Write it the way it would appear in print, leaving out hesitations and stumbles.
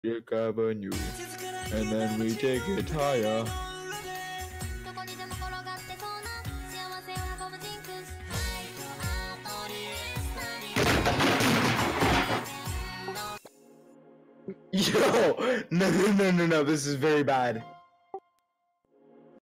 Electric Avenue, and then we take it higher. Yo, no, this is very bad.